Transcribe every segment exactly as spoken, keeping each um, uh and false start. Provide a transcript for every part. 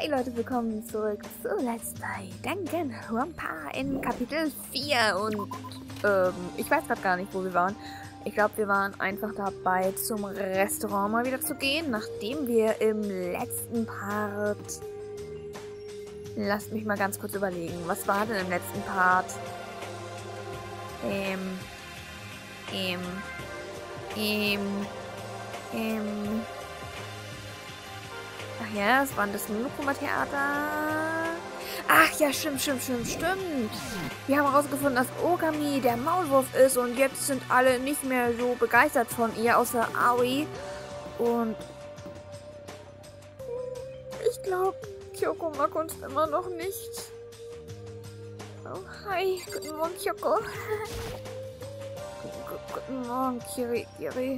Hi Leute, willkommen zurück zu Let's Play Danganronpa in Kapitel vier und ähm, ich weiß gerade gar nicht, wo wir waren. Ich glaube, wir waren einfach dabei, zum Restaurant mal wieder zu gehen, nachdem wir im letzten Part... Lasst mich mal ganz kurz überlegen, was war denn im letzten Part? Ähm... Ähm... Ähm... Ähm... Ach ja, das war das Monokuma-Theater. Ach ja, stimmt, stimmt, stimmt, stimmt. Wir haben herausgefunden, dass Ogami der Maulwurf ist und jetzt sind alle nicht mehr so begeistert von ihr, außer Aoi. Und ich glaube, Kyoko mag uns immer noch nicht. Oh, hi. Guten Morgen, Kyoko. Guten Morgen, Kiri, Kiri.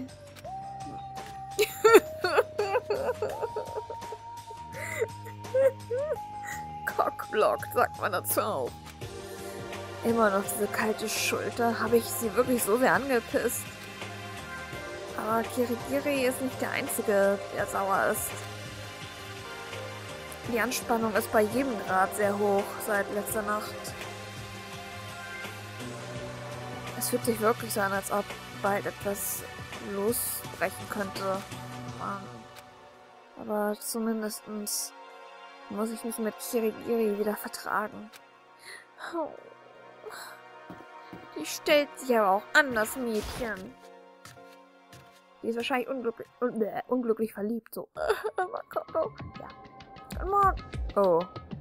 Cockblock, sagt man dazu auch. Immer noch diese kalte Schulter. Habe ich sie wirklich so sehr angepisst? Aber Kirigiri ist nicht der Einzige, der sauer ist. Die Anspannung ist bei jedem Grad sehr hoch seit letzter Nacht. Es fühlt sich wirklich so an, als ob bald etwas losbrechen könnte. Aber zumindestens muss ich mich mit Kirigiri wieder vertragen. Oh. Die stellt sich aber auch an, das Mädchen. Die ist wahrscheinlich unglücklich, un äh, unglücklich verliebt, so. Ja. Guten Morgen. Oh.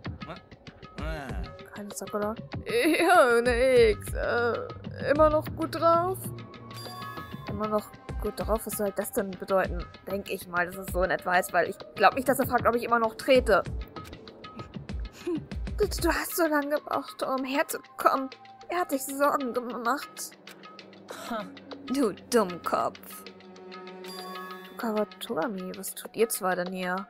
Keine Sakura. Ja, nix. Äh, immer noch gut drauf? Immer noch gut drauf? Was soll das denn bedeuten? Denke ich mal, dass es so in etwa ist, weil ich glaube nicht, dass er fragt, ob ich immer noch trete. Du hast so lange gebraucht, um herzukommen. Er hat sich Sorgen gemacht. Du Dummkopf. Kawatogami, was tut ihr zwei denn hier?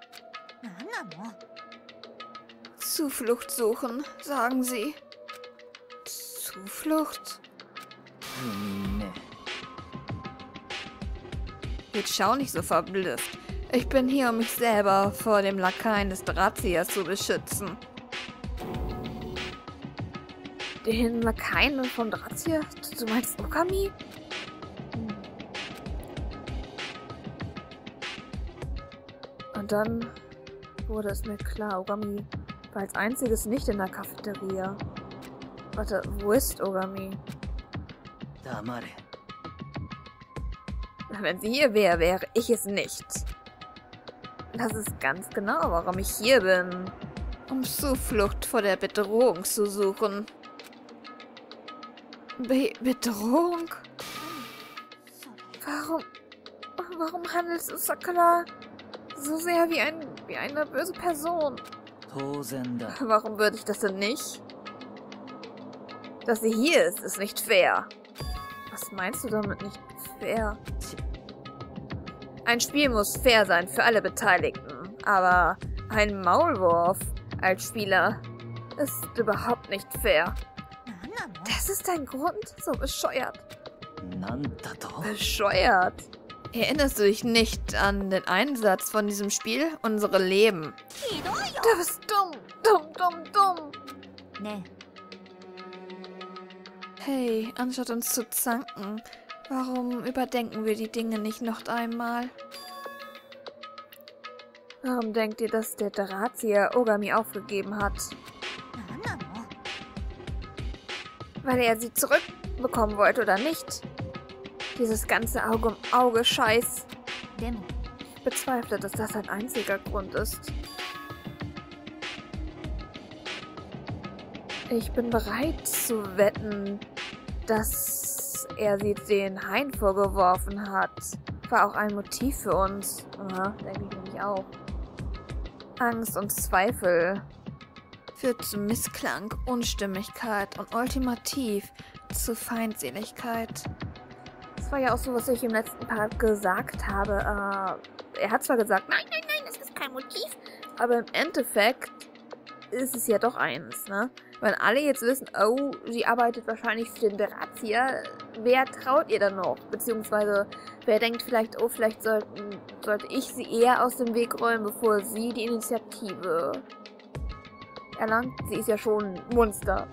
Zuflucht suchen, sagen sie. Zuflucht? Jetzt schau nicht so verblüfft. Ich bin hier, um mich selber vor dem Lakaien des Drazias zu beschützen. Den Lakaien vom Drahtzieher? Du meinst Ogami? Hm. Und dann wurde es mir klar, Ogami war als einziges nicht in der Cafeteria. Warte, wo ist Ogami? Damare. Wenn sie hier wäre, wäre ich es nicht. Das ist ganz genau, warum ich hier bin. Um Zuflucht vor der Bedrohung zu suchen. Be Bedrohung? Warum... Warum handelst du Sakura so sehr wie, ein, wie eine böse Person? Warum würde ich das denn nicht? Dass sie hier ist, ist nicht fair. Was meinst du damit nicht fair? Ein Spiel muss fair sein für alle Beteiligten, aber ein Maulwurf als Spieler ist überhaupt nicht fair. Das ist dein Grund? So bescheuert. Bescheuert? Erinnerst du dich nicht an den Einsatz von diesem Spiel? Unsere Leben. Du bist dumm, dumm, dumm, dumm. Nee. Hey, anstatt uns zu zanken, warum überdenken wir die Dinge nicht noch einmal? Warum denkt ihr, dass der Drahtzieher Ogami aufgegeben hat? Weil er sie zurückbekommen wollte oder nicht? Dieses ganze Auge-um-Auge-Scheiß. Ich bezweifle, dass das ein einziger Grund ist. Ich bin bereit zu wetten, dass er sie den Hain vorgeworfen hat. War auch ein Motiv für uns. Aha, denke ich nämlich auch. Angst und Zweifel führt zu Missklang, Unstimmigkeit und ultimativ zu Feindseligkeit. Das war ja auch so, was ich im letzten Part gesagt habe. Äh, er hat zwar gesagt, nein, nein, nein, das ist kein Motiv, aber im Endeffekt ist es ja doch eins, ne? Wenn alle jetzt wissen, oh, sie arbeitet wahrscheinlich für den Drahtzieher, wer traut ihr dann noch? Beziehungsweise, wer denkt vielleicht, oh, vielleicht sollten, sollte ich sie eher aus dem Weg räumen, bevor sie die Initiative erlangt. Sie ist ja schon ein Monster.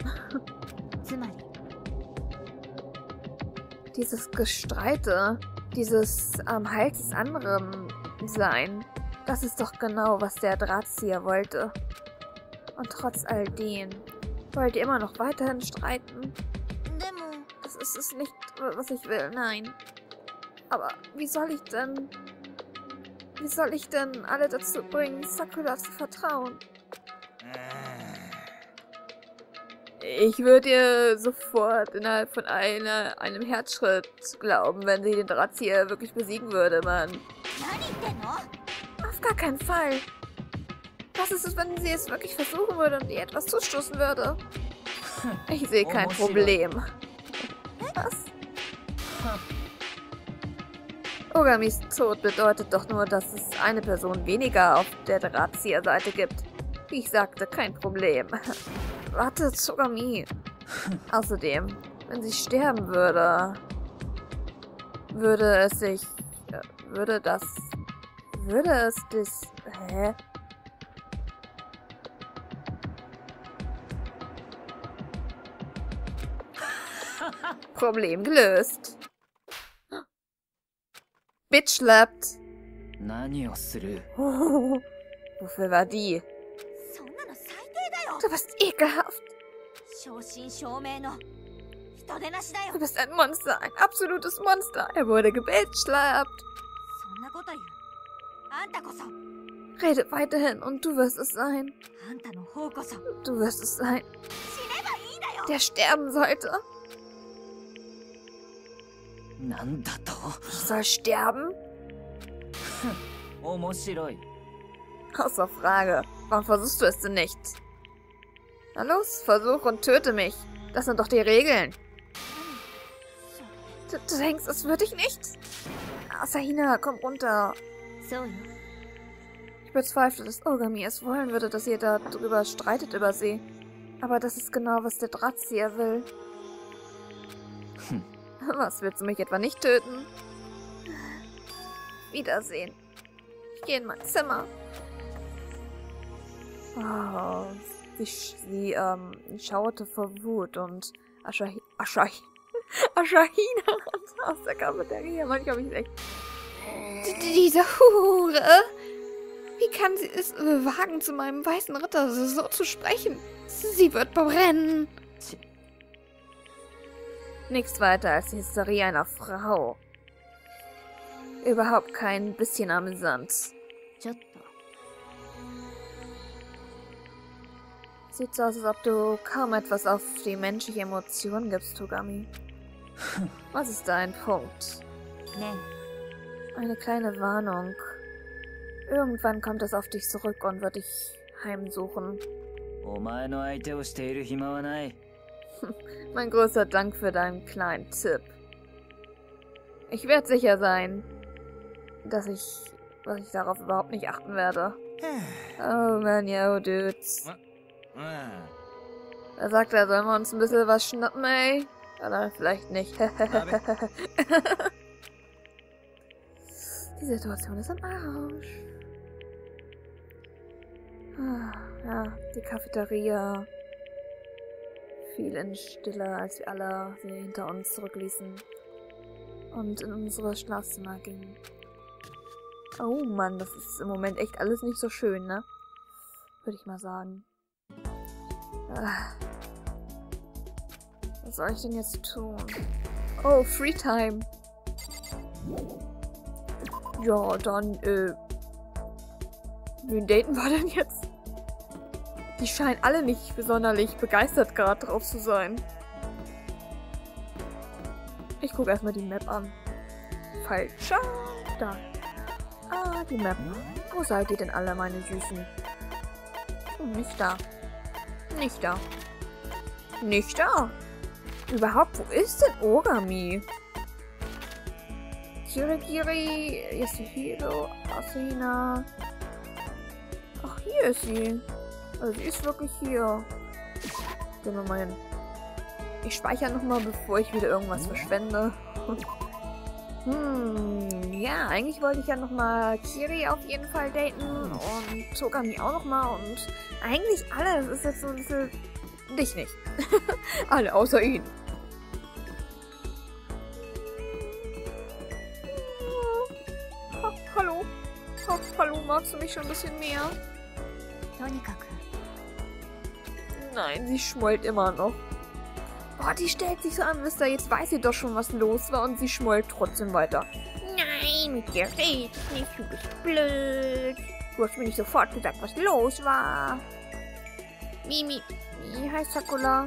Dieses Gestreite, dieses am Hals des anderen sein, das ist doch genau, was der Drahtzieher wollte. Und trotz all dem wollt ihr immer noch weiterhin streiten? Das ist es nicht, was ich will, nein. Aber wie soll ich denn... Wie soll ich denn alle dazu bringen, Sakura zu vertrauen? Ich würde ihr sofort innerhalb von einer, einem Herzschritt glauben, wenn sie den Drahtzieher wirklich besiegen würde, Mann. Auf gar keinen Fall. Was ist es, wenn sie es wirklich versuchen würde und ihr etwas zustoßen würde? Ich sehe kein Problem. Was? Ogamis Tod bedeutet doch nur, dass es eine Person weniger auf der Drahtzieher-Seite gibt. Wie ich sagte, kein Problem. Wartet, Ogami. Außerdem, wenn sie sterben würde, würde es sich... Würde das... Würde es das... Hä? Problem gelöst. Bitch slapped. Oh, wofür war die? Du bist ekelhaft. Du bist ein Monster, ein absolutes Monster. Er wurde gebitchslappt. Rede weiterhin und du wirst es sein. Du wirst es sein, der sterben sollte. Ich soll sterben? Außer Frage. Warum versuchst du es denn nicht? Na los, versuch und töte mich. Das sind doch die Regeln. Du, du denkst, es würde ich nicht? Asahina, komm runter. Ich bezweifle, dass Ogami es wollen würde, dass ihr darüber streitet über sie. Aber das ist genau, was der Drahtzieher will. Hm. Was, willst du mich etwa nicht töten? Wiedersehen. Ich gehe in mein Zimmer. Oh, sie, sie ähm, schaute vor Wut und Asahi, Asahi, Asahina aus der Cafeteria. Manchmal habe ich echt... Diese Hure! Wie kann sie es wagen, zu meinem weißen Ritter so zu sprechen? Sie wird brennen. Nichts weiter als die Hysterie einer Frau. Überhaupt kein bisschen amüsant. Sieht so aus, als ob du kaum etwas auf die menschliche Emotion gibst, Togami. Was ist dein Punkt? Eine kleine Warnung. Irgendwann kommt es auf dich zurück und wird dich heimsuchen. Mein größter Dank für deinen kleinen Tipp. Ich werde sicher sein, dass ich, dass ich darauf überhaupt nicht achten werde. Oh man, yo, Dudes. Da sagt er, sollen wir uns ein bisschen was schnappen, ey? Oder vielleicht nicht. Die Situation ist im Arsch. Ja, die Cafeteria fiel in Stille, als wir alle sie hinter uns zurückließen und in unsere Schlafzimmer gingen. Oh Mann, das ist im Moment echt alles nicht so schön, ne? Würde ich mal sagen. Was soll ich denn jetzt tun? Oh, Freetime. Ja, dann, äh... wen daten wir denn jetzt? Die scheinen alle nicht besonders begeistert gerade drauf zu sein. Ich gucke erstmal die Map an. Falscher. Da. Ah, die Map. Wo seid ihr denn alle, meine Süßen? Oh, nicht da. Nicht da. Nicht da. Überhaupt, wo ist denn Ogami? Kirigiri, Yasuhiro, Asahina. Ach, hier ist sie. Also sie ist wirklich hier. Gehen wir mal hin. Ich speichere nochmal, bevor ich wieder irgendwas verschwende. Hm, ja, eigentlich wollte ich ja nochmal Kiri auf jeden Fall daten und Togami auch nochmal und eigentlich alle. Das ist jetzt so ein bisschen... Dich nicht. Alle, außer ihn. Ha, hallo. Ha, hallo, magst du mich schon ein bisschen mehr? Nein, sie schmollt immer noch. Boah, die stellt sich so an, wisst ihr, jetzt weiß sie doch schon, was los war und sie schmollt trotzdem weiter. Nein, mit dir red ich nicht, du bist blöd. Du hast mir nicht sofort gesagt, was los war. Mimi, wie heißt Sakura?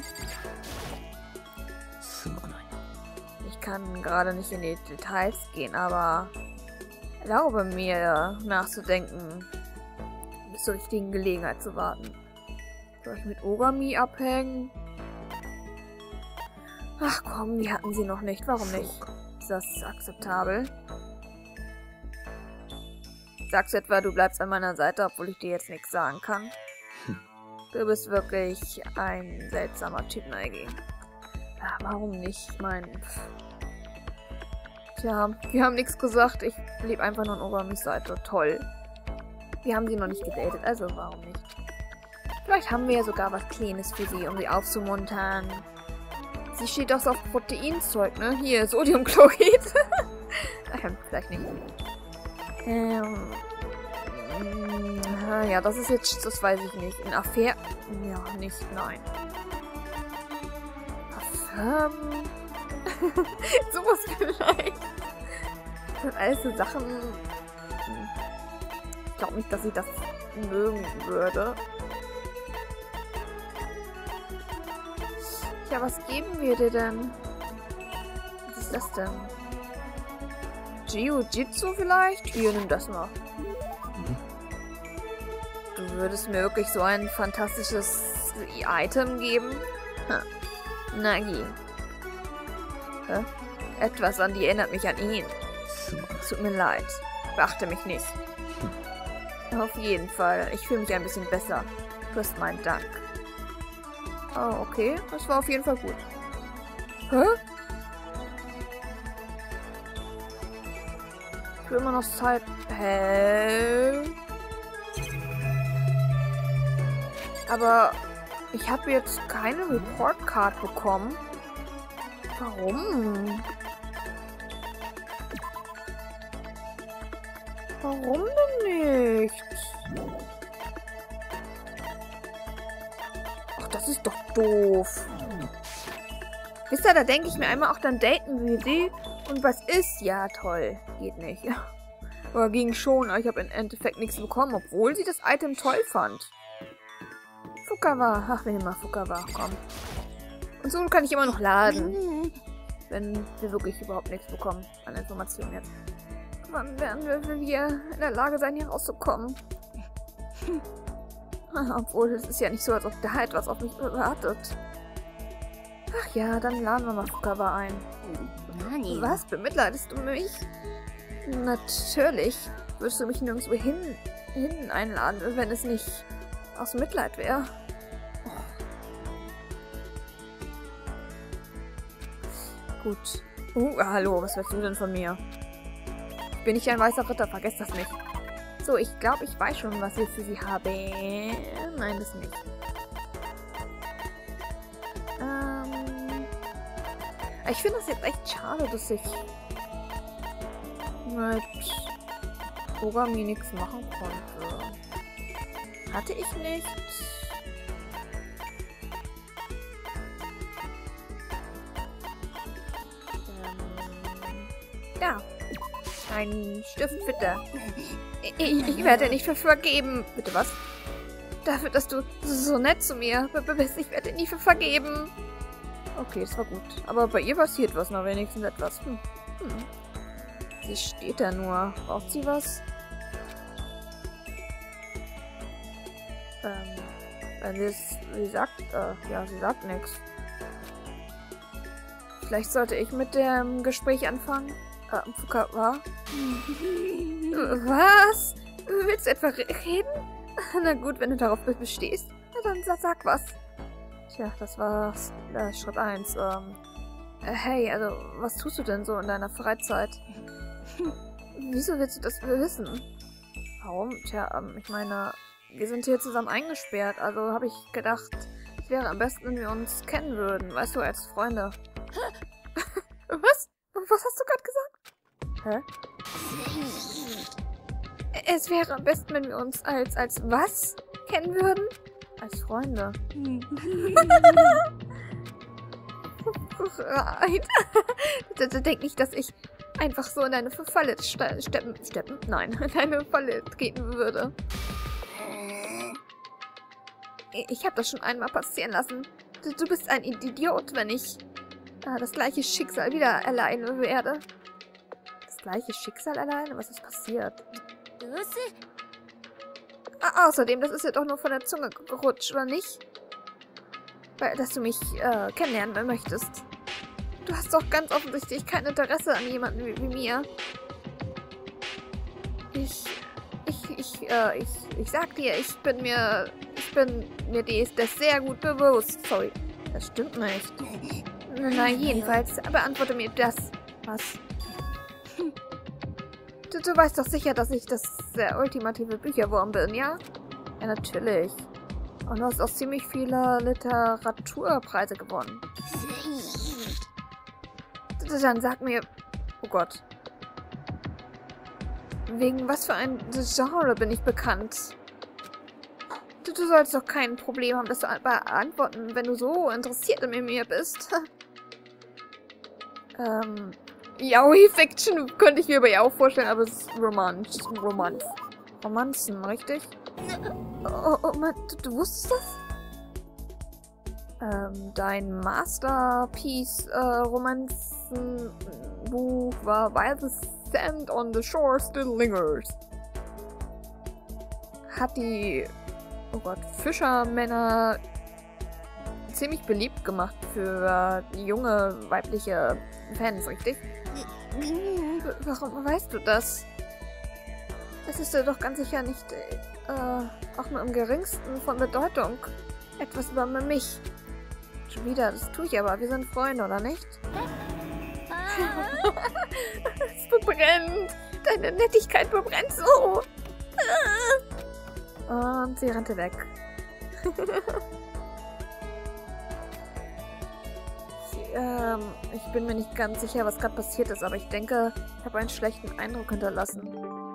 Ich kann gerade nicht in die Details gehen, aber erlaube mir nachzudenken, bis zur richtigen Gelegenheit zu warten. Soll ich mit Ogami abhängen? Ach komm, die hatten sie noch nicht. Warum nicht? Ist das akzeptabel? Sagst du etwa, du bleibst an meiner Seite, obwohl ich dir jetzt nichts sagen kann? Du bist wirklich ein seltsamer Typ, Neigi. Ja, warum nicht? Ich meine... Tja, wir haben nichts gesagt. Ich blieb einfach nur an Ogamis Seite. Toll. Wir haben sie noch nicht gedatet, also warum nicht? Vielleicht haben wir ja sogar was Kleines für sie, um sie aufzumuntern. Sie steht doch so auf Proteinzeug, ne? Hier, Sodiumchlorid. ähm, vielleicht nicht. Ähm... Ja, das ist jetzt... Das weiß ich nicht. In Affäre... Ja, nicht. Nein. Parfum... Sowas vielleicht. Das sind alles so Sachen... Ich glaube nicht, dass ich das mögen würde. Ja, was geben wir dir denn? Was ist das denn? Jiu-Jitsu vielleicht? Hier, nimm das mal. Du würdest mir wirklich so ein fantastisches Item geben? Hm. Nagi. Hä? Etwas an die erinnert mich an ihn. Tut mir leid. Beachte mich nicht. Auf jeden Fall. Ich fühle mich ein bisschen besser. Du hast meinen Dank. Oh, okay. Das war auf jeden Fall gut. Hä? Ich will immer noch Zeit... Hä? Aber ich habe jetzt keine Report Card bekommen. Warum? Warum denn nicht? Ach, das ist doch doof. Wisst ihr, da denke ich mir einmal, auch dann daten wir sie. Und was ist? Ja, toll. Geht nicht. Oder ging schon, aber ich habe im Endeffekt nichts bekommen, obwohl sie das Item toll fand. Fukawa. Ach, wir nehmen mal Fukawa. Komm. Und so kann ich immer noch laden. Wenn wir wirklich überhaupt nichts bekommen an Informationen jetzt. Wann werden wir in der Lage sein, hier rauszukommen? Obwohl, es ist ja nicht so, als ob da etwas auf mich wartet. Ach ja, dann laden wir mal Fukawa ein. Nani. Was? Bemitleidest du mich? Natürlich. Würdest du mich nirgendwo hin, hin einladen, wenn es nicht aus Mitleid wäre. Oh. Gut. Uh, hallo, was willst du denn von mir? Ich bin nicht ein weißer Ritter, vergesst das nicht. So, ich glaube, ich weiß schon, was wir für sie haben. Nein, das nicht. Ähm... Ich finde das jetzt echt schade, dass ich mit Ogami nichts machen konnte. Hatte ich nicht? Ähm, ja. Ein Stift, bitte. Ich, ich werde nicht für vergeben. Bitte was? Dafür, dass du so nett zu mir bist. Ich werde nie für vergeben. Okay, das war gut. Aber bei ihr passiert was noch wenigstens etwas. Hm. Hm. Sie steht da nur. Braucht sie was? Ähm, wenn sie es, sie sagt, äh, ja, sie sagt nichts. Vielleicht sollte ich mit dem Gespräch anfangen. Äh, Fukawa? Was? Willst du etwa reden? Na gut, wenn du darauf bestehst. Na dann sag was. Tja, das war äh, Schritt eins. Ähm, Äh, hey, also, was tust du denn so in deiner Freizeit? Wieso willst du das wissen? Warum? Tja, ähm, ich meine, wir sind hier zusammen eingesperrt, also habe ich gedacht, es wäre am besten, wenn wir uns kennen würden, weißt du, als Freunde. Was? Was hast du gerade gesagt? Hä? Es wäre am besten, wenn wir uns als, als was kennen würden? Als Freunde. Denk nicht, dass ich einfach so in deine Falle ste steppen, steppen? Nein, in deine Falle treten würde. Ich habe das schon einmal passieren lassen. Du, du bist ein Idiot, wenn ich äh, das gleiche Schicksal wieder erleiden werde. Das gleiche Schicksal erleiden? Was ist passiert? Ah, außerdem, das ist ja doch nur von der Zunge gerutscht, oder nicht? Weil, dass du mich äh, kennenlernen möchtest. Du hast doch ganz offensichtlich kein Interesse an jemandem wie, wie mir. Ich, ich, ich, äh, ich, ich sag dir, ich bin mir, ich bin mir das sehr gut bewusst. Sorry, das stimmt nicht. Na, jedenfalls, beantworte mir das. Was? Du, du weißt doch sicher, dass ich das der ultimative Bücherwurm bin, ja? Ja, natürlich. Und du hast auch ziemlich viele Literaturpreise gewonnen. Dann sag mir... Oh Gott. Wegen was für ein Genre bin ich bekannt? Du, du sollst doch kein Problem haben, das zu beantworten, wenn du so interessiert in mir bist. ähm... Yaoi-Fiction könnte ich mir aber ja auch vorstellen, aber es ist Romanz. Romanz. Romanzen, richtig? Oh, oh Mann, du, du wusstest das? Ähm, dein Masterpiece-Romanzen-Buch äh, war While the Sand on the Shore Still Lingers. Hat die, oh Gott, Fischermänner ziemlich beliebt gemacht für äh, junge weibliche Fans, richtig? Warum weißt du das? Es ist ja doch ganz sicher nicht äh, auch nur im geringsten von Bedeutung. Etwas über mich. Schon wieder, das tue ich aber. Wir sind Freunde, oder nicht? Es verbrennt. Deine Nettigkeit verbrennt so. Und sie rannte weg. sie, ähm, ich bin mir nicht ganz sicher, was gerade passiert ist, aber ich denke, ich habe einen schlechten Eindruck hinterlassen.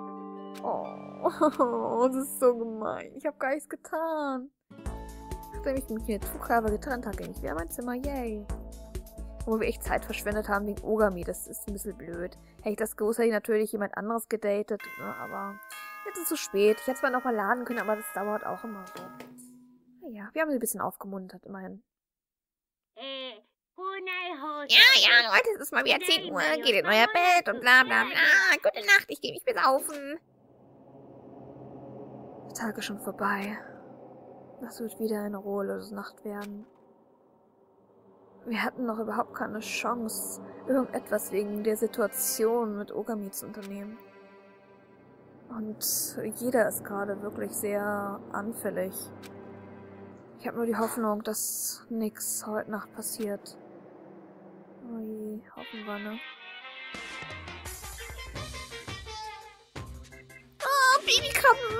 Oh, das ist so gemein. Ich habe gar nichts getan. Nachdem ich mich mit Fukabe getrennt habe, ging ich wieder in mein Zimmer. Yay. Wo wir echt Zeit verschwendet haben wegen Ogami. Das ist ein bisschen blöd. Hätte ich das gewusst, hätte ich natürlich jemand anderes gedatet. Ne? Aber jetzt ist es zu spät. Ich hätte zwar noch mal laden können, aber das dauert auch immer so. Naja, wir haben sie ein bisschen aufgemuntert, immerhin. Ja, ja, heute ist es mal wieder zehn Uhr. Geht in euer Bett und bla bla bla. Gute Nacht, ich gehe mich besaufen. Der Tag ist schon vorbei. Das wird wieder eine ruhelose Nacht werden. Wir hatten noch überhaupt keine Chance, irgendetwas wegen der Situation mit Ogami zu unternehmen. Und jeder ist gerade wirklich sehr anfällig. Ich habe nur die Hoffnung, dass nichts heute Nacht passiert. Ui, hoffen wir, ne? Oh, Babykrabben!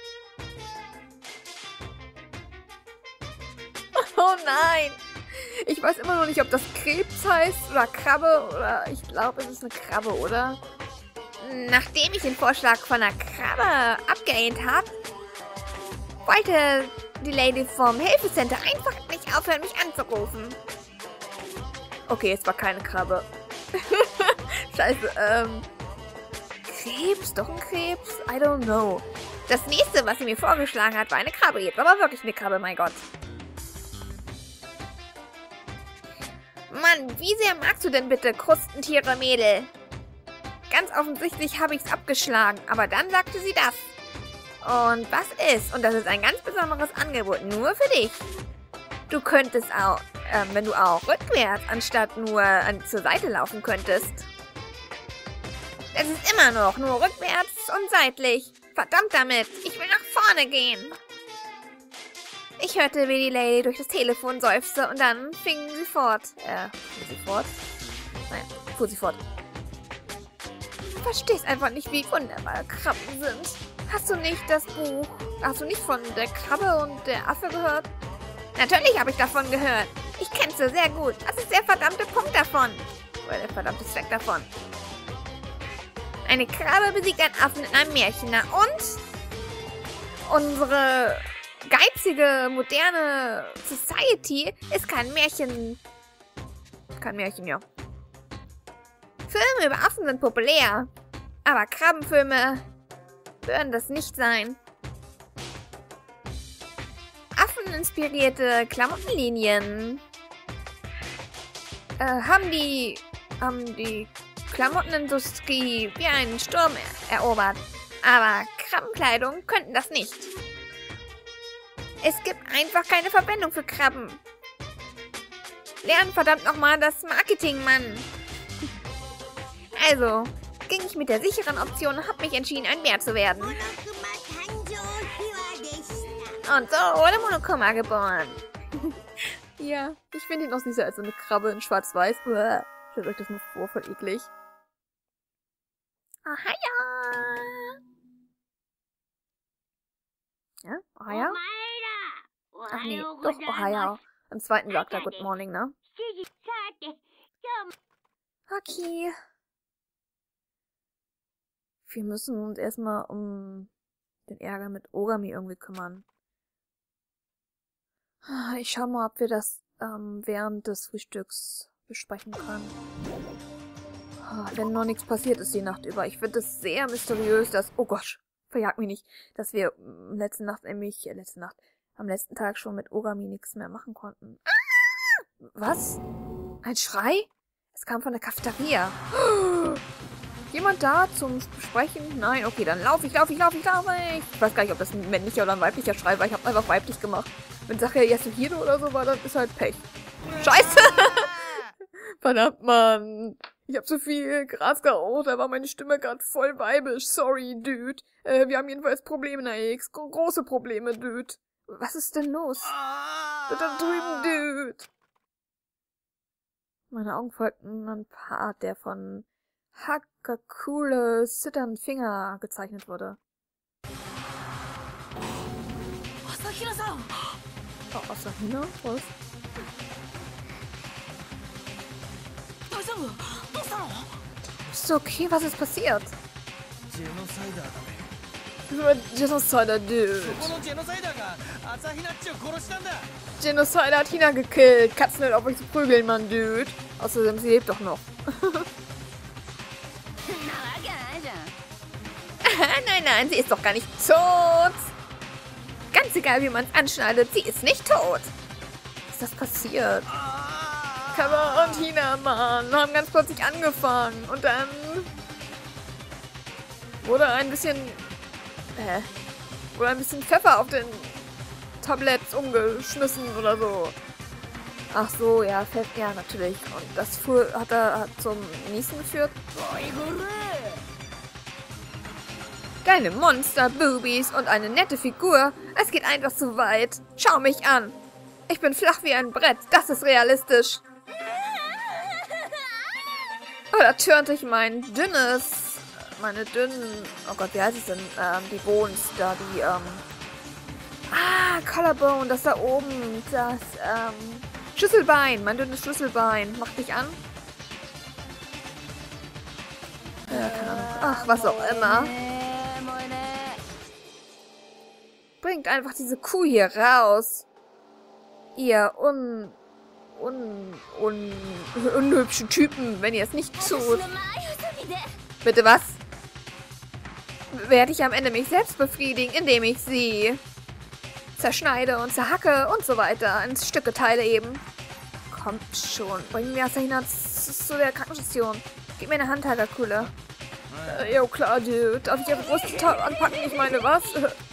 Oh nein! Ich weiß immer noch nicht, ob das Krebs heißt oder Krabbe oder ich glaube, es ist eine Krabbe, oder? Nachdem ich den Vorschlag von einer Krabbe abgelehnt habe, wollte die Lady vom Hilfecenter einfach nicht aufhören, mich anzurufen. Okay, es war keine Krabbe. Scheiße, ähm... Krebs? Doch ein Krebs? I don't know. Das nächste, was sie mir vorgeschlagen hat, war eine Krabbe. Jetzt aber wirklich eine Krabbe, mein Gott. Mann, wie sehr magst du denn bitte Krustentiere, Mädel? Ganz offensichtlich habe ich es abgeschlagen, aber dann sagte sie das. Und was ist? Und das ist ein ganz besonderes Angebot, nur für dich. Du könntest auch, äh, wenn du auch rückwärts, anstatt nur an, zur Seite laufen könntest. Es ist immer noch nur rückwärts und seitlich. Verdammt damit, ich will nach vorne gehen. Ich hörte, wie die Lady durch das Telefon seufzte und dann fing sie fort. Äh, fing sie fort? Nein, fuhr sie fort. Du verstehst einfach nicht, wie wunderbar Krabben sind. Hast du nicht das Buch... Hast du nicht von der Krabbe und der Affe gehört? Natürlich habe ich davon gehört. Ich kenn's ja sehr gut. Das ist der verdammte Punkt davon. Oder der verdammte Zweck davon. Eine Krabbe besiegt einen Affen in einem Märchen. Na und? Unsere geizige, moderne Society ist kein Märchen. Kein Märchen, ja. Filme über Affen sind populär. Aber Krabbenfilme würden das nicht sein. Affeninspirierte Klamottenlinien äh, haben die haben die Klamottenindustrie wie einen Sturm er erobert. Aber Krabbenkleidung könnten das nicht. Es gibt einfach keine Verwendung für Krabben. Lern verdammt nochmal das Marketing, Mann. Also, ging ich mit der sicheren Option und habe mich entschieden, ein Bär zu werden. Und so wurde Monokuma geboren. Ja, ich finde ihn noch süßer als so eine Krabbe in schwarz-weiß. Stellt euch das mal vor, voll eklig. Ohaya! Ja, Ohaya? Ach nee, doch, Ohaya. Im zweiten sagt er Good Morning, ne? Okay. Wir müssen uns erstmal um den Ärger mit Ogami irgendwie kümmern. Ich schau mal, ob wir das ähm, während des Frühstücks besprechen können. Wenn noch nichts passiert ist die Nacht über. Ich finde es sehr mysteriös, dass... Oh Gott, verjag mich nicht. Dass wir ähm, letzte Nacht nämlich... Äh, letzte Nacht... Am letzten Tag schon mit Ogami nichts mehr machen konnten. Ah! Was? Ein Schrei? Es kam von der Cafeteria. Jemand da zum Sprechen? Nein, okay, dann laufe ich, laufe ich, laufe ich, laufe ich. Ich weiß gar nicht, ob das ein männlicher oder ein weiblicher Schrei war. Ich habe einfach weiblich gemacht. Wenn Sache Yasuhiro oder so war, dann ist halt Pech. Scheiße! Verdammt, Mann. Ich habe so viel Gras geraucht, da war meine Stimme gerade voll weibisch. Sorry, Dude. Äh, wir haben jedenfalls Probleme in der X. Gro große Probleme, Dude. Was ist denn los? Da, da drüben, Dude. Meine Augen folgten ein Part, der von Hakakule Sittern Finger gezeichnet wurde. Asahina-san! Oh, Asahina? Was? Ist okay, was ist passiert? Genocider, Dude. Genocider hat Hina gekillt. Kannst nicht auf euch zu prügeln, Mann, Dude. Außerdem, sie lebt doch noch. Nein, nein, sie ist doch gar nicht tot. Ganz egal, wie man es anschneidet, sie ist nicht tot. Was ist das passiert? Kawa und Hina, Mann, haben ganz plötzlich angefangen. Und dann wurde ein bisschen... Äh, wurde ein bisschen Pfeffer auf den Tabletts umgeschmissen oder so. Ach so, ja, Pfeffer, ja, natürlich. Und das fuhr, hat er hat zum Niesen geführt. Geile Monster, Boobies und eine nette Figur. Es geht einfach zu weit. Schau mich an. Ich bin flach wie ein Brett. Das ist realistisch. Oder turnte ich mein dünnes... Meine dünnen... Oh Gott, wie heißt es denn? Ähm, die Bones da, die, ähm... Ah, Collarbone, das da oben. Das, ähm... Schlüsselbein. Mein dünnes Schlüsselbein. Mach dich an. Ja, keine Ahnung. Ach, was auch immer. Bringt einfach diese Kuh hier raus. Ihr un... un... un... unhübschen Typen, wenn ihr es nicht tut. Bitte was? Werde ich am Ende mich selbst befriedigen, indem ich sie zerschneide und zerhacke und so weiter. In Stücke teile eben. Kommt schon. Bring mir Asahina zu der Krankenstation. Gib mir eine Hand, Hakakule. Äh, jo, klar, Dude. Darf ich ihre Brust anpacken? Ich meine, was?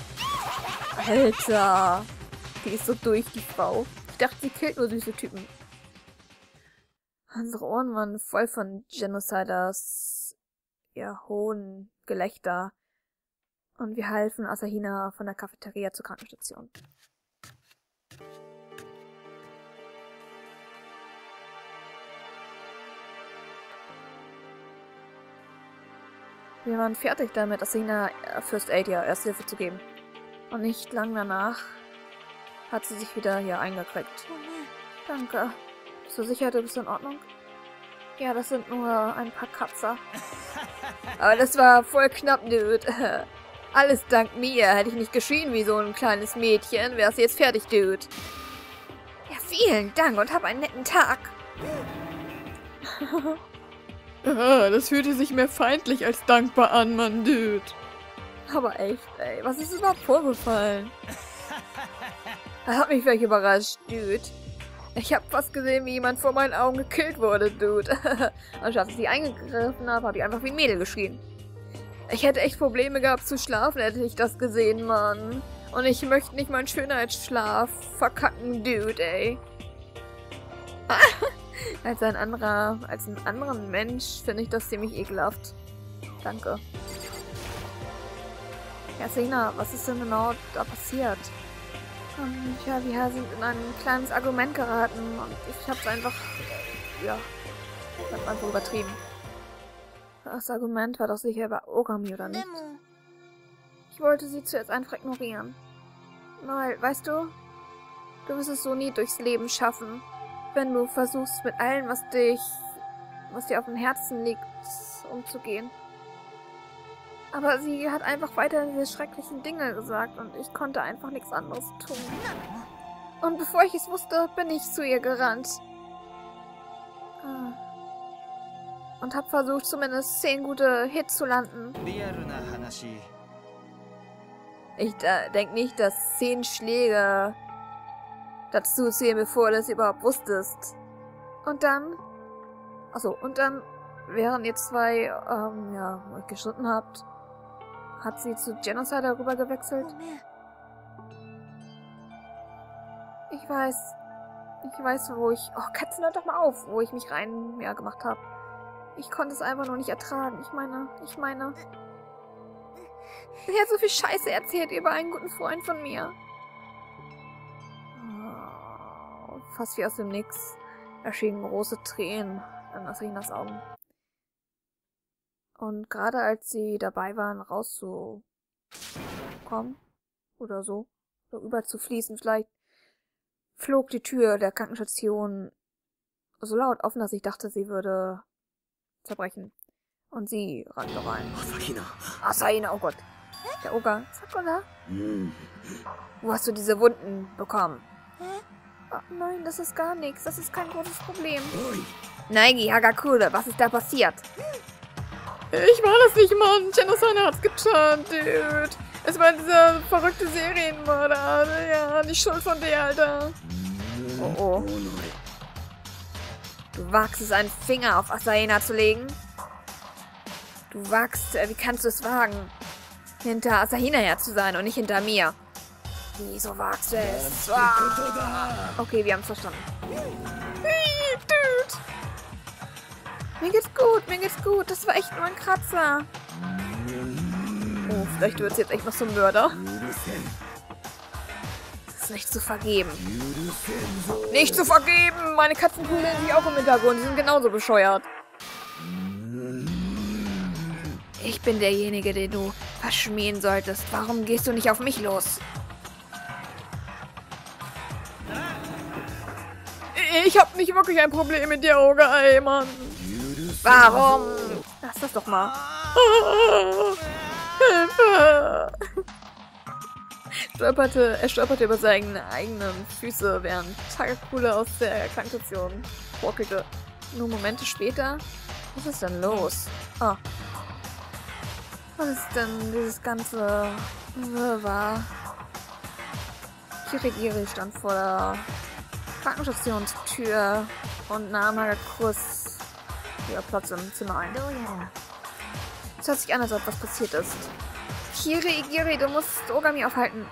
Alter. Die ist so durch, die Frau. Ich dachte, sie killt nur süße Typen. Unsere Ohren waren voll von Genociders, ja, hohen Gelächter. Und wir halfen Asahina von der Cafeteria zur Krankenstation. Wir waren fertig damit, Asahina First Aid, ja, Erste Hilfe zu geben. Und nicht lang danach hat sie sich wieder hier eingekriegt. Danke. Bist du sicher, du bist in Ordnung? Ja, das sind nur ein paar Kratzer. Aber das war voll knapp, Dude. Alles dank mir. Hätte ich nicht geschrien wie so ein kleines Mädchen, wärst du jetzt fertig, Dude. Ja, vielen Dank und hab einen netten Tag. Das fühlte sich mehr feindlich als dankbar an, Mann, Dude. Aber echt, ey. Was ist überhaupt vorgefallen? Das hat mich wirklich überrascht, Dude. Ich hab fast gesehen, wie jemand vor meinen Augen gekillt wurde, Dude. Und als ich sie eingegriffen habe, habe ich einfach wie ein Mädel geschrien. Ich hätte echt Probleme gehabt zu schlafen, hätte ich das gesehen, Mann. Und ich möchte nicht meinen Schönheitsschlaf verkacken, Dude, ey. Als ein anderer, als einen anderen Mensch finde ich das ziemlich ekelhaft. Danke. Ja, Asahina, was ist denn genau da passiert? Um, ja, wir sind in ein kleines Argument geraten und ich hab's einfach, ja, ich hab's einfach übertrieben. Das Argument war doch sicher bei Ogami, oder nicht? Ich wollte sie zuerst einfach ignorieren. Weil, weißt du, du wirst es so nie durchs Leben schaffen, wenn du versuchst, mit allem, was dich, was dir auf dem Herzen liegt, umzugehen. Aber sie hat einfach weiter diese schrecklichen Dinge gesagt und ich konnte einfach nichts anderes tun. Und bevor ich es wusste, bin ich zu ihr gerannt. Und hab versucht, zumindest zehn gute Hits zu landen. Ich äh, denke nicht, dass zehn Schläge dazu zählen, bevor du das überhaupt wusstest. Und dann... Achso, und dann, während ihr zwei, ähm, ja, euch gestritten habt, hat sie zu Genocide darüber gewechselt? Ich weiß. Ich weiß, wo ich... Oh, Katzen, hört doch mal auf, wo ich mich rein, ja, gemacht habe. Ich konnte es einfach nur nicht ertragen. Ich meine, ich meine... Sie hat so viel Scheiße erzählt über einen guten Freund von mir. Oh, fast wie aus dem Nix erschienen große Tränen in Asahinas Augen. Und gerade als sie dabei waren, rauszukommen, oder so, oder überzufließen vielleicht, flog die Tür der Krankenstation so laut offen, dass ich dachte, sie würde zerbrechen. Und sie rannte rein. Asahina. Asahina, oh Gott. Der Oger. Sakura? Wo hast du diese Wunden bekommen? Oh, nein, das ist gar nichts. Das ist kein großes Problem. Naegi, Hagakure, was ist da passiert? Ich war das nicht, Mann. Genocide hat's getan, Dude. Es war dieser verrückte Serienmörder. Ja, die Schuld von der, Alter. Oh, oh. Du wagst es, einen Finger auf Asahina zu legen? Du wagst, äh, wie kannst du es wagen, hinter Asahina her zu sein und nicht hinter mir? Wieso wagst du es? Ah. Okay, wir haben es verstanden. Hey, Dude. Mir geht's gut, mir geht's gut. Das war echt nur ein Kratzer. Oh, vielleicht wird es jetzt echt noch zum Mörder. Das ist nicht zu vergeben. Nicht zu vergeben! Meine Katzen pullen sich auch im Hintergrund. Die sind genauso bescheuert. Ich bin derjenige, den du verschmähen solltest. Warum gehst du nicht auf mich los? Ich hab nicht wirklich ein Problem mit dir, Oger, Mann. Warum? Lass das doch mal. Oh, Hilfe! Stolperte, er stolperte über seine eigenen Füße, während Takakule aus der Krankenstation ruckelte. Nur Momente später? Was ist denn los? Oh. Was ist denn dieses ganze Wirrwarr? Kirigiri stand vor der Krankenstationstür und nahm Hagakuras Platz im Zimmer ein. Es hört sich an, als ob was passiert ist. Kirigiri, du musst Ogami aufhalten.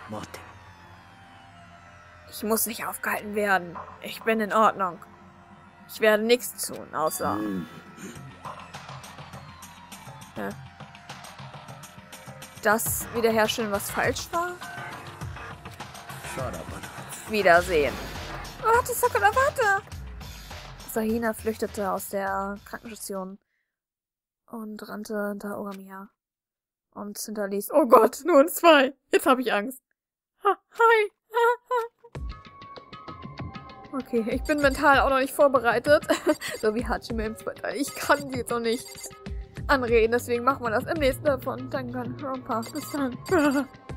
Ich muss nicht aufgehalten werden. Ich bin in Ordnung. Ich werde nichts tun, außer... Ja. Das wiederherstellen, was falsch war? Wiedersehen. Warte, Sakura, warte! Asahina flüchtete aus der Krankenstation und rannte hinter Ogami her. und hinterließ... Oh Gott, nur ein zwei. Jetzt habe ich Angst. Ha, hi. Okay, ich bin mental auch noch nicht vorbereitet. So wie Hachime im zweiten Teil. Ich kann sie jetzt noch nicht anreden, deswegen machen wir das im nächsten davon. Danke an Rompa. Bis dann.